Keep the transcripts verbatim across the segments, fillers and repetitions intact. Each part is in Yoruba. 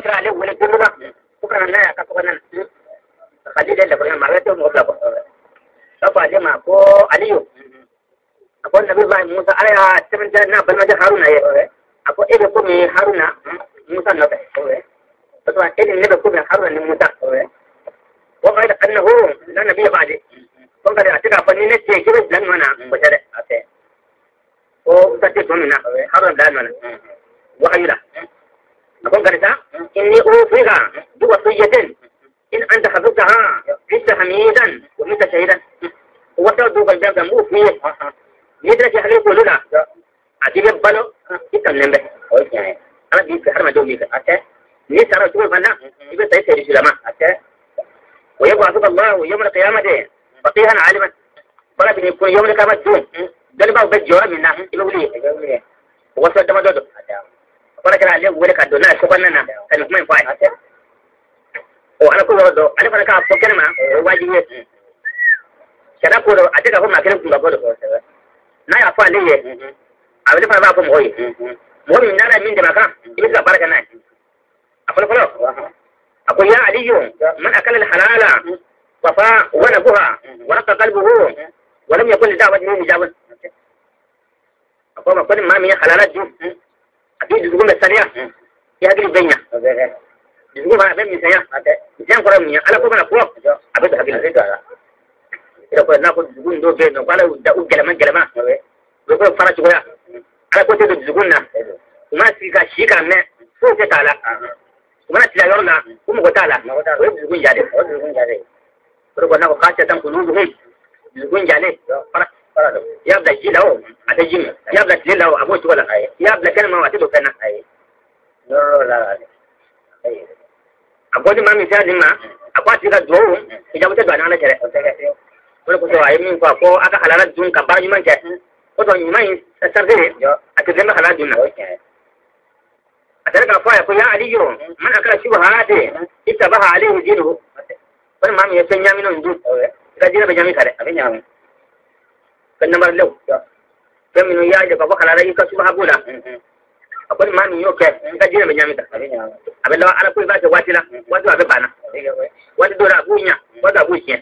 kira le wala duluba ko kana na ka ko nan khadija da ko ma rete mo bla ko ka fa jama ko aliyu ko nabi ba musa aya timin na ban ma haruna ye ko ebe ko mi haruna musa na ba to ebe ne ko mi haruna ni musa ko ga da annahu la nabi ba'di ko ga da tika fanni ne ce kiran dan mana ko tare ate ko ta ce to mina haruna dan mana wa ayla ko ga da inni ufiga bi wasiyatin in anta hafiztaha fi hamidan wa mita shahidan wa ta do ga da mu fi ni da ke halin ko luna adibe balo ikan nembe o kyan ala bi har ma domi ka ate ni sara to bana ibe sai sai sulama ate wa yab'athu Allah yawm al-qiyamati faqihan aliman bala bi ko yawm al-qiyamati dal ba ba jora minna ibe wuli wa sa dama dodo bala kala le wole ka do na so banana kan kuma fa ate o ala ko do ala bala ka ko kenma wajibi kada ko do ate ka ko ma kene ko ba do na ya fa le ye abin da ba ko moyi moyi na da min da maka ibi ka baraka na akwai kwalo akwai ya aliyu man akala halala wa fa wa nabuha wa raqa qalbuhu wa lam yakun da'wati min hijab akwai ma kun ma min halala ju abi dugu me sariya ya gidi benya dugu ba ben mi saya jan ko min ala ko bana ko abi da gidi da ira ko na ko dugu ndo be no kala da u gelama gelama ko fara ci goya ala ko te dugun na kuma si ka shi ka me ko te tala kuma na tila yorna kuma ko tala ko dugun jale ko dugun jale ko ko na ko ka ta tan kunu dugun dugun jale fara fara ya da ji lawo ata jin ya da tile lawo abo to wala ya da kan ma wata to kana ai no la ai abodi ma mi sa din ma akwati ka do ida muta da na na tere ko ko to ai min ko ko aka halala dun ka ba ni man ke ko nyumai sarde atazema halal dunna atarka fa ya ya aliyu man akala shubhati ittabaha alayhi dinuhu ban ma mi sanya mino ndu ga dina bajami kare abin ya mun kan namar law kan mino ya da ba halal yi ka shubha bula abin ma mi yoke ga dina bajami kare abin ya abin lawa ala ko ba ta watila wato abin bana wato dora abunya wato abuciya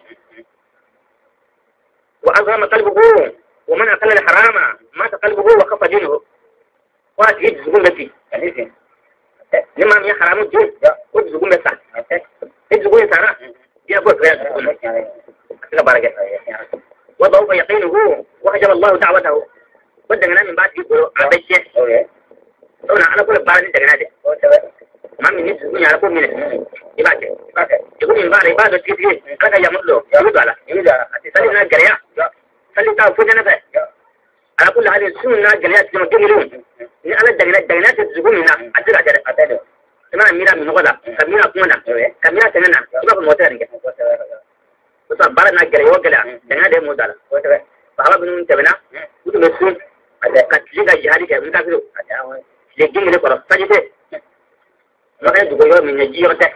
wa azama qalbuhu ومن أكل الحرام مات قلبه وخف دينه واجد زبون بسي لما من حرام الجن قد زبون بسا قد زبون سارا جاء بوت غير زبون أكلا بارجة وضعوف يقينه وحجب الله دعوته بدنا من بعد يقولوا عبيشة أنا أنا كل بارجة تجناده ما من يزبون على كل منه يباته يقول من بعد يباته تيجي أنا كي يمر له يمد على يمد على تسلي من الجريان سلي تاو فجنا فيه على كل هذه السنة جليات كما تقولون إن أنا دجنا دجنات الزبون هنا أدرى أدرى أدرى كمان ميرا من غدا كميرا كمنا كميرا سننا كم بموتى رنجة بس بارنا جلي وجلا دجنا ده مودالا فهلا بنون تبنا وده مسون ada katliga jihadi ke minta biru ada lagi ni kalau saja tu makanya juga yo menyaji kata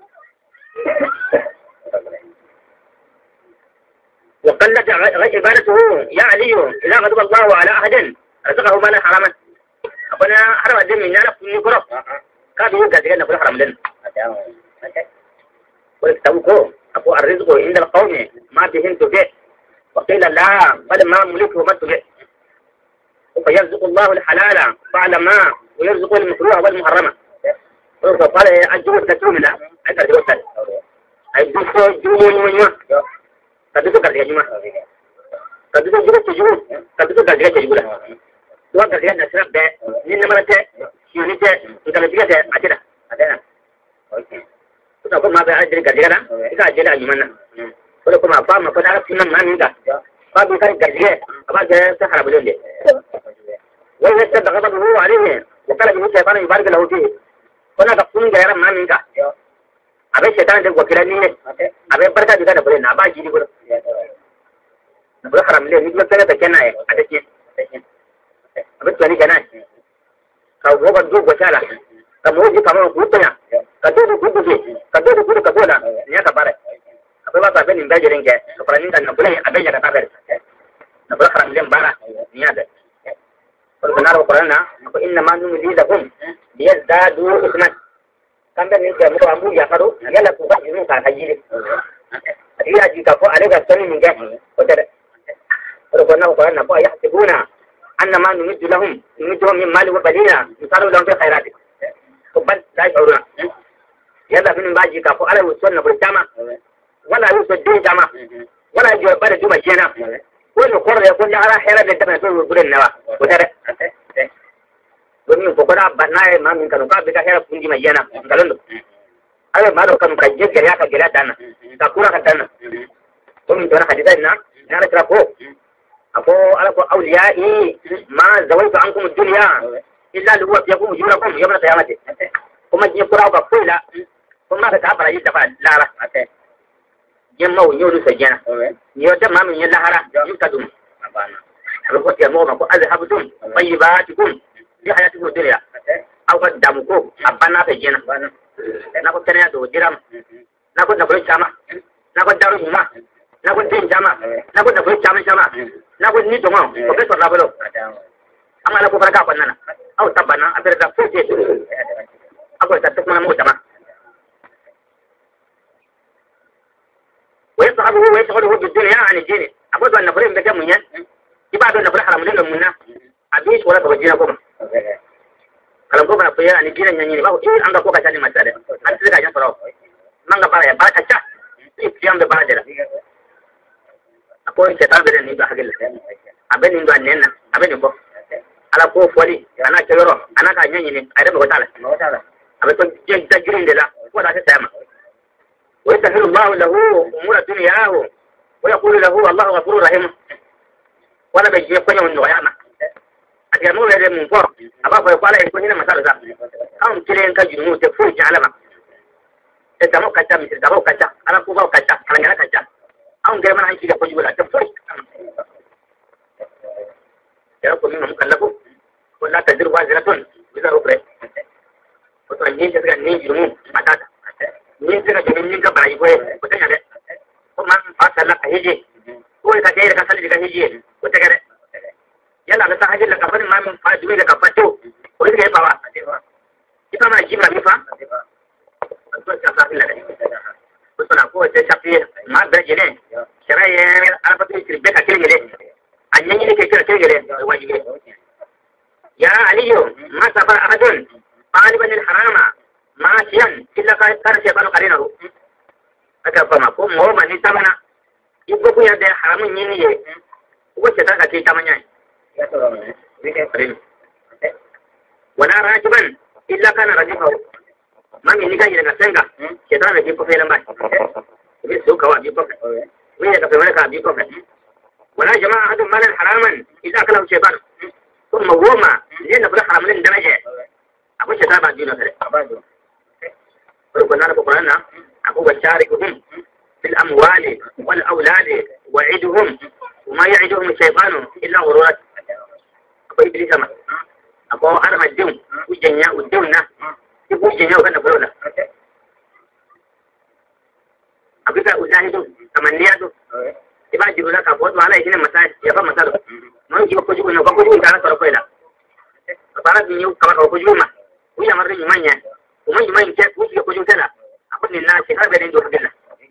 وقلت عبادته يا علي إذا غضب الله على أحد رزقه مالا حراما أبنا حرم الدين من نانا كل كرة كاد يوجد كذا نقول حرام لنا ويكتبوكو أبو الرزق عند القوم ما بهم تبع وقيل لا بل ما ملكه ما تبع فيرزق الله الحلال فعل ما ويرزق المكروه والمحرمة فقال الجوز تتومنا أنت الجوز الجوز جوز جوز Kadu tu kerja cuma, kadu tu juga tujuh, kadu tu kerja jadi gula. Tuan kerja nasrab deh, ni nama deh, ini deh, kita lebih deh, ada dah, ada dah. Okey. Tu apa macam ada jadi kerja kan? Kita ada dah gimana? Kalau kau apa, apa dah punya mana ni dah. Kau bukan kerja, apa kerja seharap boleh deh. Wah, ini saya dah kata dulu hari ni, bukan lagi saya pernah ibarat ke laut ni. Kau nak pun kerja mana ni dah. Abe setan de wakilan ni abe barka juga dah boleh naba jadi boleh boleh haram le ni macam mana tak kena eh ada sih abe tu ni kena kau buat dua bacalah kamu je kamu buatnya kado tu kudu je kado tu kudu kado lah ni apa bare abe apa abe ni baca ring ke kalau ni tak boleh abe jangan kabar nak boleh haram le bara ni ada kalau benar Quran na inna ma numli lahum liyazdadu isman kambe ni ga mu amu ya karo yalla ku ba jinu ka hayire adiya ji ka ko ale ga sani min ga ko tere ko ko na ko na ko yahsibuna annama numiddu lahum numiddu min mali wa banina misalu lahum fi khairati ko bal la yuruna yalla bin ba ji ka ko ale wusun na ko tama wala yusu din tama wala jo bare juma jena ko no korre ko ya ala hera de tama to guren nawa ko tere domin ko da banna ma min kanu ka be ka hera punji ma jena ngalondo ale ma do kanu ka jegge ya ka gela dana ka kura ka dana to min dona hadida na na tra ko apo ala ko awliyai ma zawaitu ankum ad-dunya illa li huwa yakum ujurakum yawm al-qiyamati kuma je kura ka koila kuma ka ta bara yi ta ba lara jemma wo nyodu sa jena yo ta ma min yalla hara yukadum abana ko ti mo ko azhabtum tayyibatikum di hayatikum dunya aw ka damu ko abana ta jena na ko tanya do diram na ko na ko chama na ko daru huma na ko tin chama na ko na ko chama chama na ko ni to ma ko be to la bolo amala ko faraka ko nana aw tabana abere da futi ako ta tukma mo chama wa yasabu wa yashghalu bi dunya an dini akwai wannan furin da ke mun yan ibadu na fara haramun da munna abi wala ko jina ko kalau ko bana punya ni giran nyanyi ba ko an ga ko ka tani mata da an tsira ga fara manga bara ya ba ta cha ni kiyam da bara da akwai ke tabe ni ba hagel abin ni ba nenna abin ko ala ko foli ana keloro ana ka nyanyi ni ai da ko tala abin ko je da girin da la ko da ta sama wa yashiru Allah lahu umura dunyahu wa yaqulu lahu Allah ghafurur rahim wala be je ko nyon no yana atiya mo wede mun for aba ko kwala en ko hina masala sa am kilen ka jinu te fu jalama e tamo kacha mi tamo kacha ala ko ba kacha ala ngala kacha am gere man hanki da ko jula te fu ya ko min mun kallafu ko la tajir waziratun bisa rupre ko to ni daga ni jinu matata ni daga jinu ni ga bai ko ko tanya de ko man fa sala ka hije ko ka dai ka sala daga hije ko ta gare yalla da tahajjud la kafarin ma min fajimi da kafato ko ita ba wa ita ma jima mi fa to ta sa illa ko sana ko ta shafi ma da jene sharaye alfatu kirbe ka kirgele anyan ne ke kira kirgele wajibi ya aliyu ma safar ahadun qaliban al-harama ma shiyan illa ka karshe banu qarinahu aka fa ma ko mo ma ni tamana ibo ku ya da haramun yin ne wacce ta ka ce tamanya ولا راجبا إلا كان رجبه ما من نجاي لنا سنجا شيطان يجيب في لمبا بيسوق هو يجيب وين يكفي ملك يجيب ولا جماعة أحد مالا حراما إذا أكله شيطان ثم وما لأن كل حرام لين دمجه أقول شيطان بعد دينه كله قلنا لك قرآن أقول بشاركهم في الأموال والأولاد وعدهم وما يعدهم الشيطان إلا غرورا akwai iblis sama akwai arma din ujanya udunna ki ujanya kana bulola abika ujahidu tamaniyadu iba jibrila ka bo wala yine masa ya fa masa mun ji ko jibrila ko jibrila kana sara koila para bin yu kama ko jibrila uya marri manya kuma yi man ke ku ko jibrila akwai na shi har da ndo hadilla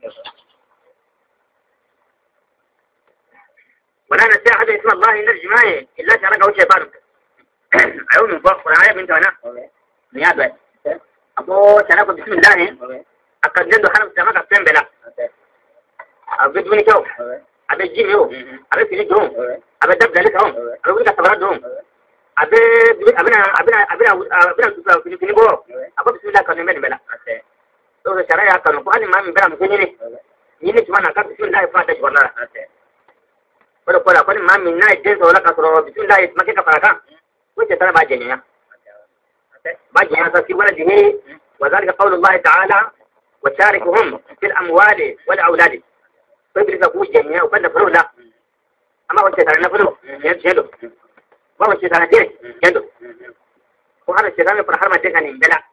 ولا نسي أحد اسم الله نرجع معي إلا شاركه شيطان أيوة من فوق ولا بنت أنا نيابة أبو شارك بسم الله أكد ندو حرم سماك أبتن بلا أبي دوني كيو أبي جيم يو أبي فيني دوم أبي دب دلت هم أبي بيك سبرات دوم أبي أبينا أبينا أبينا أبينا فيني فيني بو أبو بسم الله كان من بلا تو شارع كانوا فاني ما من بلا مكيني يني كمان أكد بسم الله فاتش ولا ولو قال أقول ما من ناس جنس ولا كسر بسم الله ما كيف فرقا وش ترى باجنيا باجنيا ففي ولده وذلك قول الله تعالى وشاركهم في الأموال والأولاد فيبرز أبوه جنيا وكذا فرو لا أما وش ترى نفرو ينشدو ما وش ترى دين يندو وهذا الشيطان يفرح ما تكني بلا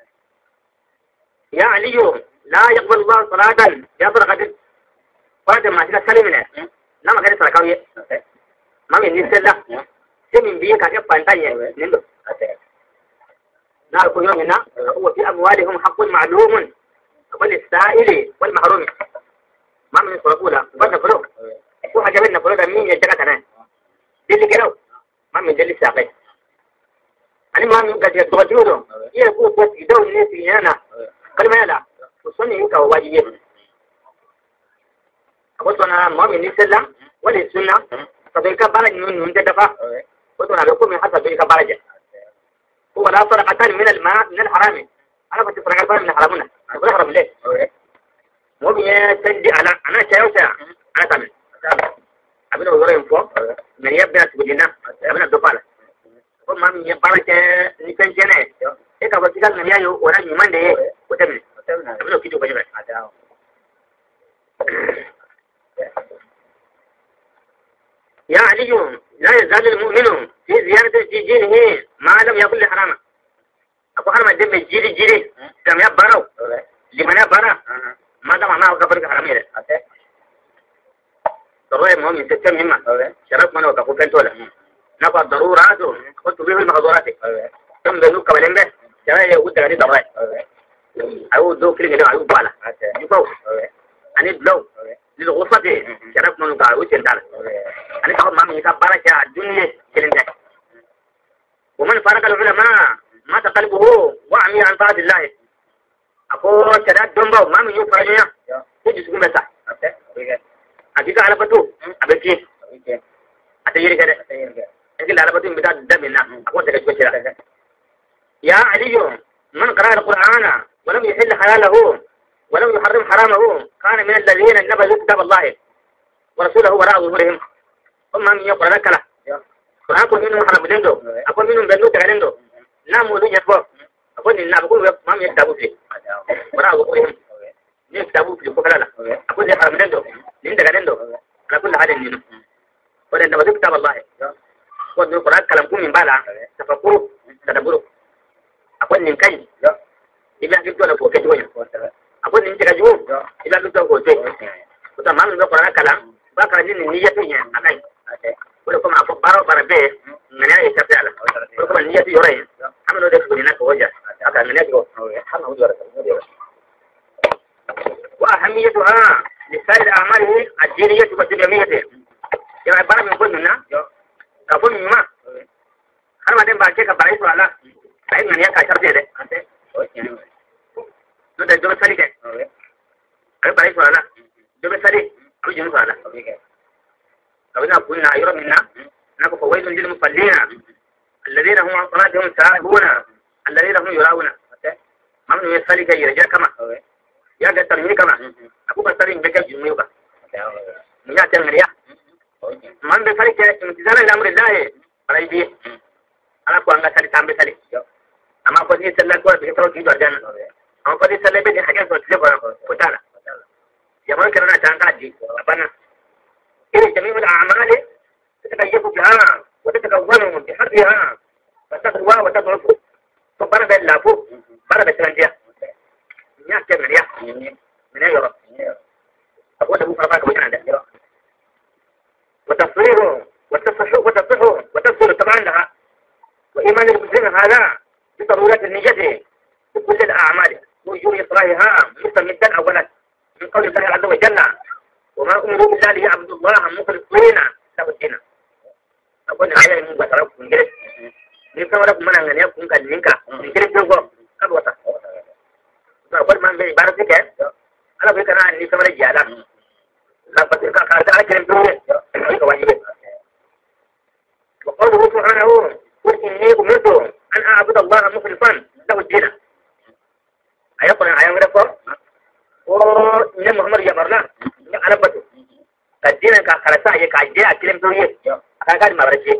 يا علي لا يقبل الله صلاة يفرق قد قد ما تلا سلمنا nama kare sara kawye mami ni sella se min biye ka ke pantanye nindo نار كل يوم هنا هو في أموالهم حق معلوم وللسائل والمحروم ما من يصرفونا بس فلو هو حاجة بيننا فلو ده مين يجاك أنا دل كده ما من دل ساقي أنا ما من قد يتوجهوا يقول بس يدور الناس هنا قال ما لا وصلني ينكا واجيه أقول أنا ما من الإسلام ولا السنة فبيك بارج من من تدفع قلت أنا بقول من حتى بيك بارج هو لا صدقة من الماء من الحرام أنا كنت صدقة من الحرامنا أقول حرام ليه مو بيتندي على أنا شيء وشيء أنا تعمل أبينا وزارين فوق من يبدأ تقولنا أبينا الدفالة قل ما من يبارك نكن جنة إيه كابو تقال من يايو ولا يمان ده وتمني أبينا كيدو بجمع يا علي لا يزال المؤمن في زيادة دينه ما لم يكن لحراما أبو حرام الدم الجيري جيري كم يبارو لمن يبارا ما دام ما هو كبر حرامي ضروري مهم يتسمى مما شرف منه كفو فنتولا نفع الضرورات قلت به المحظورات ثم ذنوك ولمبه شرعي يقول غني ضروري أو ذو كل جنوع أيوب بالا يفو أنا بلو للغصة شرف منه كعوي سنتالا أنا كفو ما من يكبر شاء الدنيا كلمة ومن فارق العلماء ما تقلبه وعمي عن طاعة الله أقول شرات دنبو ما من يفرجنا تجي سكون بس أكيد على بتو أبكي أتيجي كده أكيد على بتو بتاع دمنا أقول تكشف كده يا علي من قرأ القرآن ولم يحل حلاله ولم يحرم حرامه كان من الذين نبذوا كتاب الله ورسوله وراء ظهورهم هم من يقرأ لك له فأقول منهم حرام لندو أقول منهم بنو تغلندو ناموا ذي يسبب أقول إن أقول ما من يكتبوا فيه وراء ظهورهم يكتبوا فيه فكلا لا أقول لي حرام لندو لين تغلندو على كل هذا النينو ولأن نبذوا كتاب الله وأن القرآن كلامكم من بالا تفكروا تدبروا أقول إن كي إذا قلت له فوق جوين أقول إن تجوا إذا قلت له فوق جوين وتمام من القرآن كلام بكرة جن النية فيه أكاي ولكم أفضل بارو باربه من أي شفاعة ولكم النية فيه يورين عملوا ده في هناك وجه أكا من يجوا حنا وجرة وأهميتها لسائر أعماله الدينية والدنيوية يعني عبارة من كل منا كفون مما أنا ما دام باكي كباريس ولا بعدين من يكا شرطي ده نو ده جوب سالي كه أنا باريس ولا جوب سالي أو جنوب ولا كوينا كوينا يورا منا نكو فويد للمصلين الذين هم عن صلاتهم ساهون الذين هم يراون ما من يسالي كه يرجع كما يا ده ترمي كما أبو بسالي بكر جميوكا من يا تنمريا من بسالي كه امتثالا لأمر الله رأيبي أنا كو أنغا سالي تام بسالي أما كو دي سالي كو بيترو كيدو أرجانا أما كو دي سالي بيدي حاجة سوى تلقوا فتالا يمان كرنا جانتا جي أبانا إيه جميع الأعمال تتكيف بها وتتكون بحرها وتقوى وتضعف فبرا باللافو برا بسلنجيا نيا كم نيا من أي يرى أقول أبو فرقاك وجنا ده وتصويره وتصحه وتصحه وتصل طبعا لها وإيمان المسلم هذا بضرورة النية بكل الأعمال وجوب إصلاحها مستمدا أولا من قول الله عز وجل وما أمروا إلا ليعبدوا الله مخلصين له الدين أقول آية من بطرق من جلس من كما لكم من أن يكون قد منك من جلس جوه قد وصف فأقول من بعبارة ذلك أنا بكنا أني كما رجالا لا بطرق قارد على كلمة جوه وقوله سبحانه قل إني أمرت أن أعبد الله مخلصا له الدين أيقول آية من رفض وإن محمد يبرنا أنا بتو الدين كخرسا يكاجي أكلم تويه أكاد ما برجي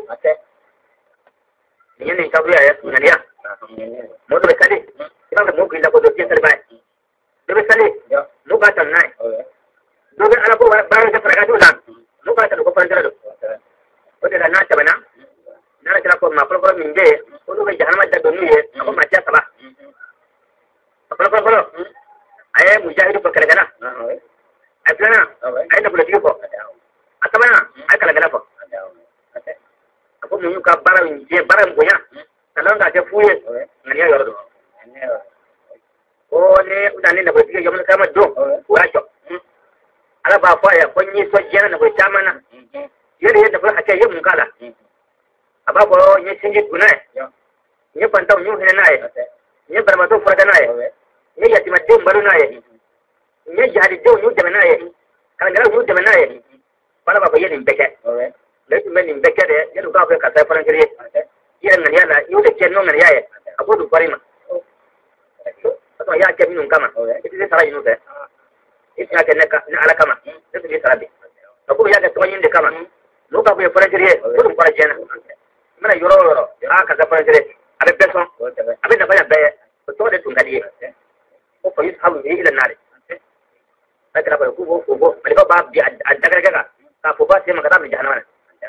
ini nih kau ya sebenarnya mau tu besar ni kita nak mau kita kau tu tiada terbaik tu besar ni mau kata naik tu kan anak kau barang tu pergi tu lah mau kata tu kau pergi tu kau tidak nak macam mana nak cakap kau maklum kau minggu kau tu jangan macam tu ni aku macam apa maklum kau kau ayah mujahid perkara kana ayah kana ayah nak boleh tiup atau mana ayah kalau kenapa aku menyuka barang je barang punya kalau enggak ada fuye ngani ya yordo o ne udane na botige yomo kama do wajo ala ba fa ya konyi so jena na bo chamana yele yadda ba hake yin kala aba ko nye sinji kunai nye panta nyu hene nae nye barmato furada nae nye yatima de mbaru nae nye jihadi de nyu de nae kan gara nyu de nae bala ba yin beke le tu men beke de yelu ka ba ka ta faran kire yin ngani ala yu de kenno ngani yae abudu parima to ya ke minun kama ite sara yinu de ite ya ke na ala kama ite sara bi ko ya ke to yin de kama no ka ba faran kire ko fara jena mana yoro yoro a ka ta faran kire abe beson abe na baya be to de tungadi ko ko yus halu ila nare akira ba ku ko ko ali ba bi adagara gaga ka fo ba se maka ta bi jahannama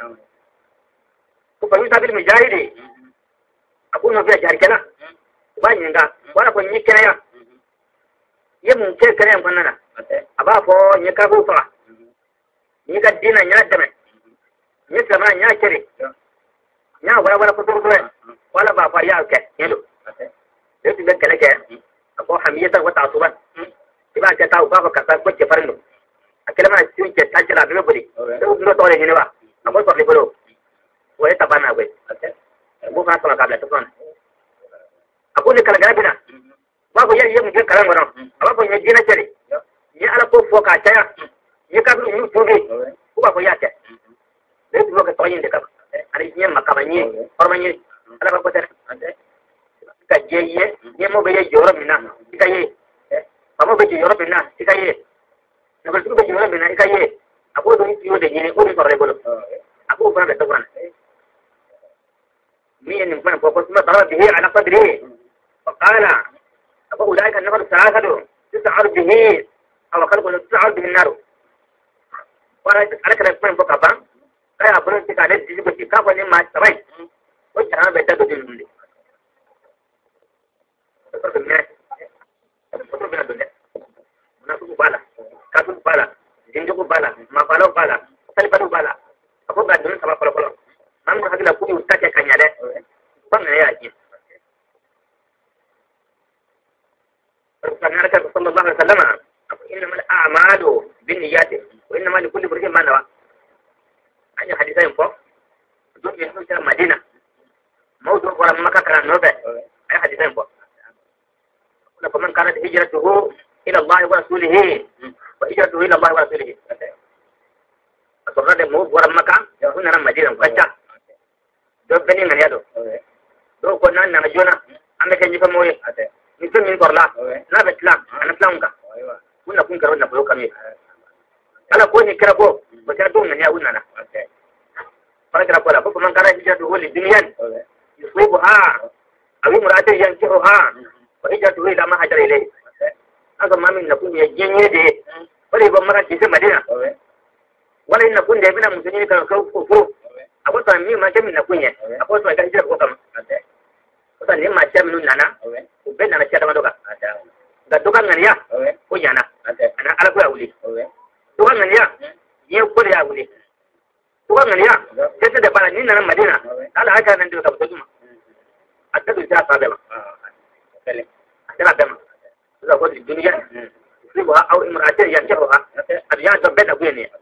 ko fa yus habil mujahidi aku no bi jahar kana ba nyinga wala ko nyikere ya ye mun ke kare ko nana aba fo nyika ko fa nyika dina nya dame nyika ma nya kere nya wala wala ko to wala ba fa ya ke yelo de ti ben kale ke ko hamiyata wa ta'suban iba ke taw ba ka ta ko ke farno akela ma tin ke ta jala be bodi do ndo to le ni ba abo to le bolo wa ta bana we ko fa ta ka la to kon ako ne kala garabina ba ko yayi mu ke kala ngoro aba ko nyi dina cere ni ala ko fo ka taya ni ka du mu tobe ko ba ko ya ke de ti ko to yin de ka ari ni makama ni orma ni ala ba ko tere ka jeye ni mo be ye joro mina ka ye ba mo be joro mina ka ye na ko be joro mina ka ye ako do ni yo de ni o ni ko re bolo ako ba be to ban mi ni ko ko ko ma tara bihi ala qadri فقال أولئك النفر الثلاثة تسعر به أو خلق تسعر به النار وأنا كده أسمع فوق أبان لا يقولون تك على الجيب وتكاف ولا ما تبين وجهنا بيتادو دين تفرق الناس تفرق بين الدنيا منافق بالا كاتب بالا جنجو بالا ما بالا بالا سلبا بالا أقول بعد دون سبب بالا بالا ما نقول هذه لكوني وستاك كنياله بمن يا أجيب فكان صلى الله عليه وسلم إنما الأعمال بالنيات وإنما لكل امرئ ما نوى. أي حديثين فوق دون يحصل في المدينة موضوع ولا مكة كان نوبة أي حديثين فوق. فمن كانت هجرته إلى الله ورسوله وهجرته إلى الله ورسوله. فصرنا موضوع ولا مكة هنا المدينة وكذا. دو بني من يدو. دو كنا نمجونا أما كان يفهموا Itu min korla, na betlang, anak langka. Una pun kerana perlu kami. Kalau kau ni kira kau, macam tu nanya una na. Para kira kau lah, kau pemangkara hijau dulu di dunia. Yusufu ha, awi murate yang jauh ha, hijau dulu lama hajar ilai. Aku mami nak pun yang jenye de, boleh pemangkara jisa Madinah. Walau nak pun dia bila musuhnya kalau kau kufur, aku tu mami macam ni nak punya, aku tu akan hijau kau kamu. Kau ni macam ni nana. Ben na cha dama doka ga doka ngania ko yana ana ala ko awuli doka ngania ye ko ya awuli doka ngania tete da bana ni na Madina ala aka nan doka to duma atta do ta sabe ma kale ala bema za ko di duniya sibu ha au imra'ati yanjaha adiyan to ben abuye ne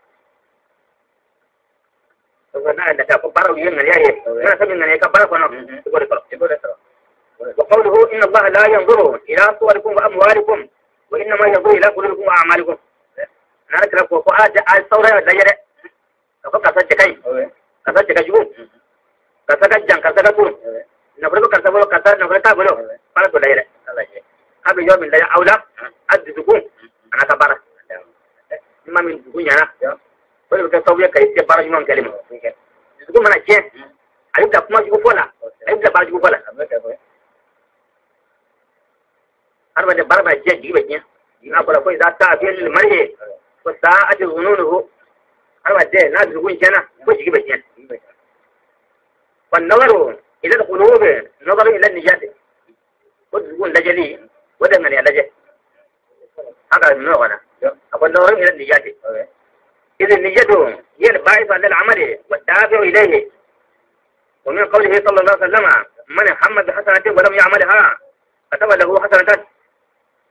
to na da ta ko baro yin ngania ye na sabi ngania ka baro ko no ko ko ko ko وقوله إن الله لا ينظر إلى صوركم وأموالكم وإنما ينظر إلى قلوبكم وأعمالكم. نارك لك وقعد على الصورة الدجرة. كفك كسر كاي. كسر كجوم. كسر كجان كسر كتون. نبرك كسر بلو كسر نبرك كبلو. فلا تدجرة. هذا يوم من دجا أولى أدزكم أنا كبارة. إما من دكوني أنا. بلو كسوية كيس كبارة يوم كلمة. دكون من أجين. أيوة كم يجوا فلا. أيوة كبارة يجوا فلا. harba da barba je jibe na kula ko za ta fi marhe ko sa'ati zununuhu harba da na zugun jana ko jibe je wan nawaru ila alqulub nazaru ila nijat ko zugun dajali wadan ne alaje haka ne wana akwai nawaru ila nijat idan nijatu hiya al-ba'ith lil amali wa dafi'u ilayhi wa min qawlihi sallallahu alaihi wasallam man hamma bi hasanatin wa lam ya'malha kataba lahu hasanatan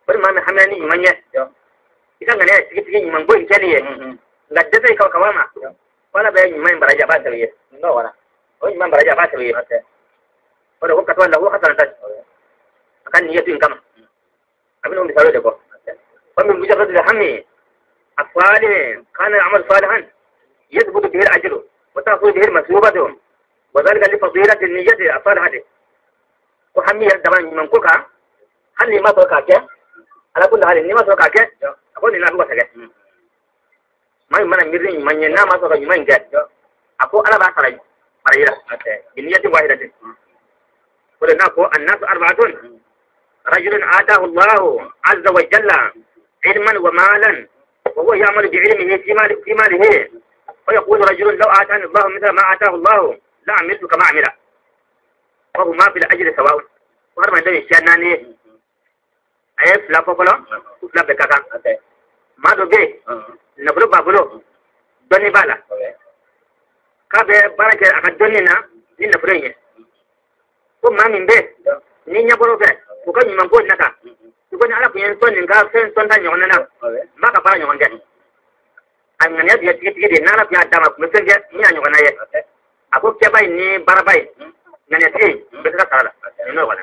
bari ma mi hamani manye ikan ngane tigi tigi man boy kaliye ngadde sai ka kawama wala be man baraja ba tawiye no wala o man baraja ba tawiye wala ko katwa lahu hasan ta akan niyatin kama abin um misalo de ko ومن مجرد الهم الصالح كان العمل صالحا يثبت به الأجر وتحصل به المثوبة وذلك لفضيلة النية الصالحة وحمي الدمان من كوكا هل ما توقعك على كل حال ما توقعك أقول لنا هو سجى ما يمنع ميرين من ينام ما توقع يمين جد أقول أنا بعثري مريرة بنية واحدة قلنا أقول الناس أربعة رجل آتاه الله عز وجل علما ومالا وهو يعمل بعلمه في مال في ماله ويقول رجل لو آتاني الله مثل ما آتاه الله لا عملت كما عمل وهما في الأجر سواء وهذا ما يدري شأنني أي فلا فلا فلا بكاكا ما دوبي نقول بابلو دوني بالا كابه بارك أكاد دونينا لنفرينه وما من به نينيا بروفه وكان يمكن نكا يكون على كين سون نكا سون سون تاني يوننا ما كبار يونجا أنا نيا بيا تيجي تيجي نالا بيا دama مثل نيا يونا يه aku siapa ini barabai nanya sih betul salah ini wala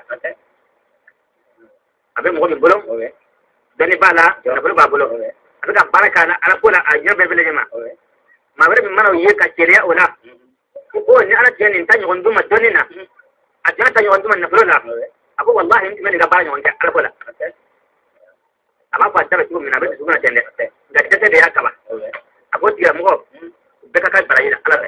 abe mo mi bolong dani bala na bolo ba bolo abe ka baraka na ala kula ajna be bele jama ma bare mi mano ye ka ceria ola ko ni ala jeni tanyo gonduma donina ajna tanyo gonduma na bolo la aku wallahi mtu meni gabanya wanja ala kula ama kwa tabe tu mina be tu na tende ga tete ya kaba aku tira mo be ka ka barayina ala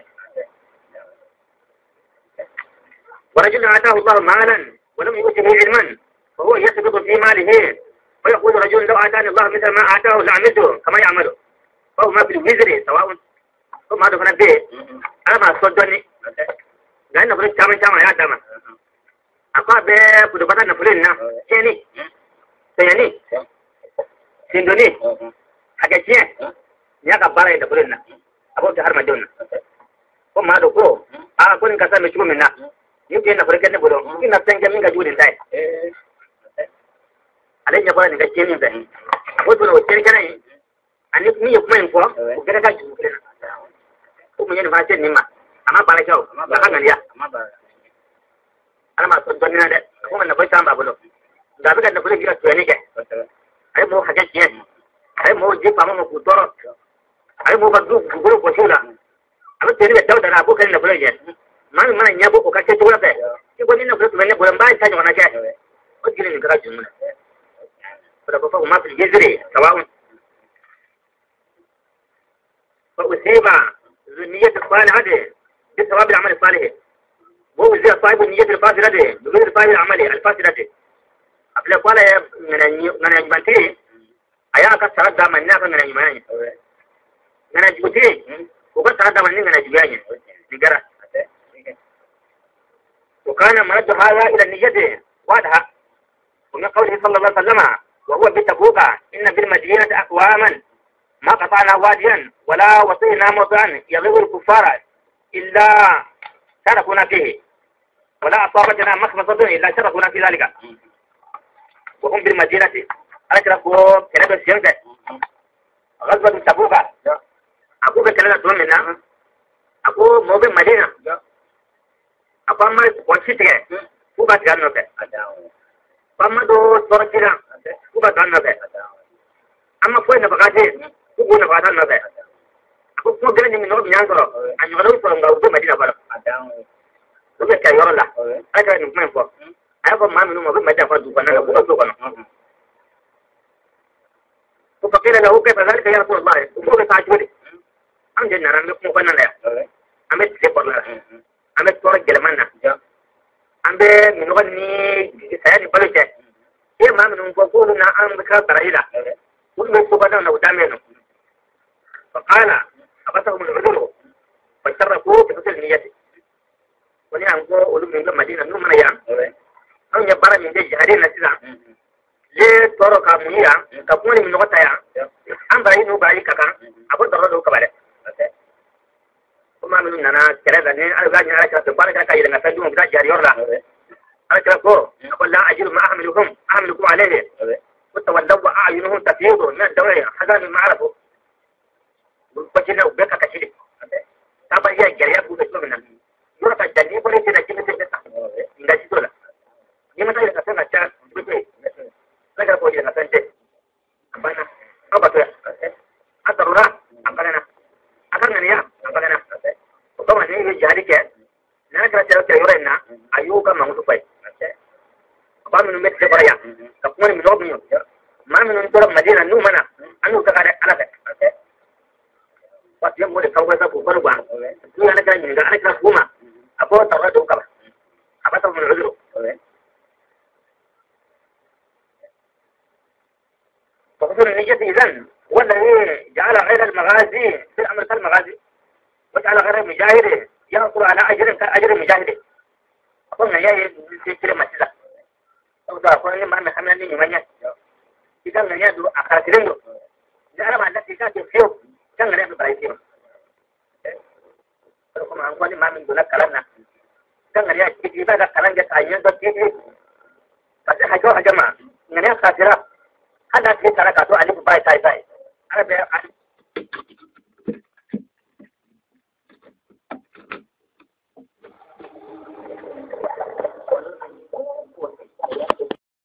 ورجل آتاه الله مالا ولم يؤته علما وهو يسقط في ماله ويقول رجل لو آتاني الله مثل ما آتاه لعملته كما يعمله فهو ما في الوزر سواء ثم هذا فنان به أنا ما صدني لأنه فلس كامل كامل يا داما أقا به كدبتا نفلنا يعني سياني سندوني حكاية نياك بارا يدفلنا أبو تهار مجونا ثم هذا كو أنا كون كسر مشكو منا yake na farke ne bodo ina tanga min ga judin dai alai ya bani ga kemin dai wato no kin kana ani mi ya kuma info ga ga ju ko mun yana fatin ni ma amma ba la kyau ba kan ya amma ba ana ma son donna da kuma na bai tamba bodo da bi ga da kula gira to ne ke ai mo haga ke ai mo je fama mo ku toro ai mo ba du guru ko shula amma tani da dauda na abokan na kula ke mami mana nyabo ko kake to wala ko ni na ko ne bolan ba ta nyona ke o gine ni gara junna ko da ko fa ma fil jizri sawa'un fa usiba niyyat salihah bi thawab al-amal salih wa usiba sahib niyyat al-fasidah bi ghayr sahib al-amal al-fasidah abla qala ngana ngana banti aya ka sarada manna ka ngana nyimanya ngana juti ko ka sarada manni ngana jibanya digara وكان مرد هذا إلى النية واضحة ومن قوله صلى الله عليه وسلم وهو بتبوك إن بالمدينة أقواما ما قطعنا واديا ولا وطئنا موضعا يغيظ الكفار إلا شركنا فيه ولا أصابتنا مخمصة إلا شركنا في ذلك وهم بالمدينة أشركوا كنبه السيانة غزوة تبوك أقول بكلمة دومنا أقول مو بالمدينة apa mai kunci tege uga ganno be pamma do torkira uga ganno be amma foi na bagade ugu na bagade no be aku ko gele ni no biyan ko anyo do ko nga ugu madina bara to be kay yorola ay ka ni men ko ay ko mami no mo be madina ko du ko na ko do ko no ko fakira lahu kayfa zalika ya rasulullah ko be tajudi am je naran ko ko na la amet ke por la ame tora gelman na ambe mino ni sayani baluje e ma mino ko ko na am ka barayila kun me ko bana na udame no fa qala abatahum al-udhur fa taraku bi husn niyyati wani an ko ulum min madina no mana ya an ya bara min de jihadin na sila le toro ka muniya ka kuma ni mino ta ya an barayi no barayi kaka abu daro do ka bare kuma min nana kere da ne ala ganya ala ka baraka ka yida ngata dum da jari yorla ala ka ko ko la ajiru ma ahmilukum ahmilukum alayhi ko تولوا وأعينهم تفيض من الدوائر حذر من معرفه وجنا وبيك كشيء تابع يا جريء بوده شو منهم يروح الجدي بولي تنا كم تجد إنجاز تولا لما تيجي كسر نجار بيجي لكن بوجي كسر جد أبانا أبا تويا أترونا أبانا أكرنا نيا أبانا وكمان نيجي جاري كه نحن كنا جالس يورينا أيوكا مانغو باي أبا منو ميت سبرايا كمان منو بيو ما منو نقول مدينة نو منا أنو كذا على كذا Pas dia mulai kau kata bukan uang, ni anak kan ni, anak kan rumah, apa tahu ada apa? Apa tahu mana dulu? فخذوا النية إذن والذي جعل غير المغازي في الأمر كالمغازي وجعل غير المجاهد ينصر على أجر كأجر المجاهد أقولنا يا في كلمة مسجد أو ده أقولنا ما نحملني يمني إذا من يدو أخرجينه إذا ما التي كانت فيه كان غير برايتين kalau kamu angkut ni mamin guna kalana kan ngaya kita ada kalan dia sayang tu kita pasal hajo hajo mah ngaya kasira ada kita cara katu ada buat saya saya ada